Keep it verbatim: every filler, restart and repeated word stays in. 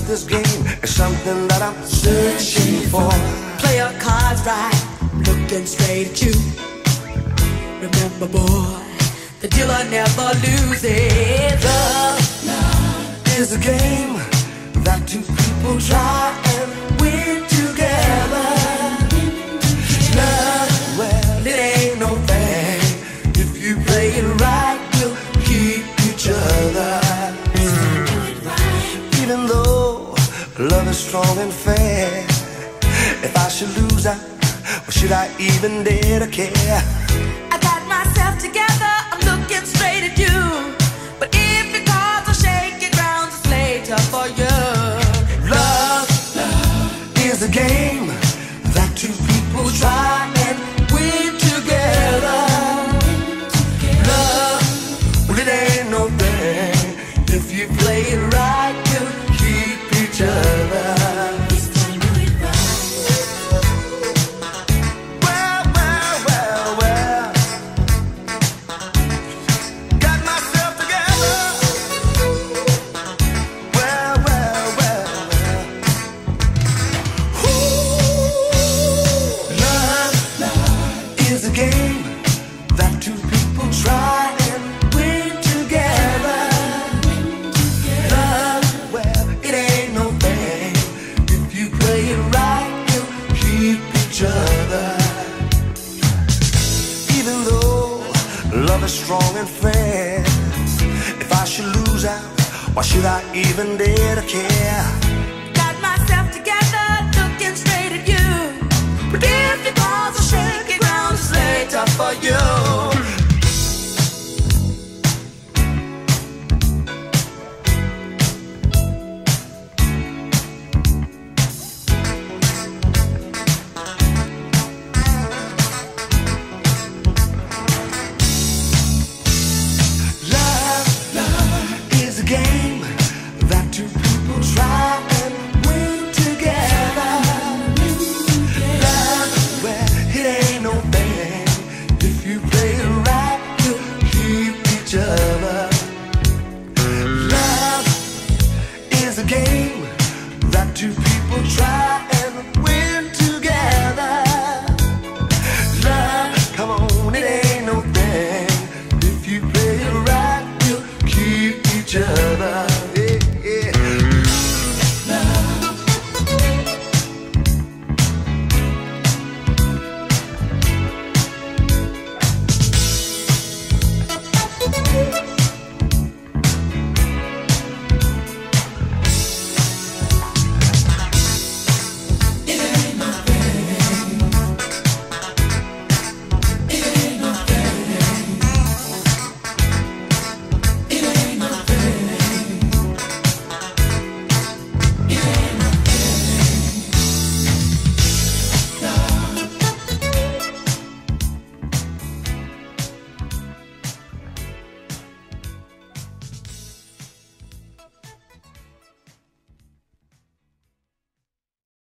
this game is something that I'm searching for. Play your cards right, looking straight at you. Remember, boy, the dealer never loses. Love, love is a game that two people try and win together. Love, well, it ain't no thing. If you play it right, we'll keep each other. Even though love is strong and fair, if I should lose out, or should I even dare to care? I got myself together, I'm looking straight at you. But if your cards are shaking, ground is later for you. Love, love is a game that two people try and win together. Love, well, it ain't no thing. If you play it right, you'll keep each other. Strong and fair. If I should lose out, why should I even dare to care?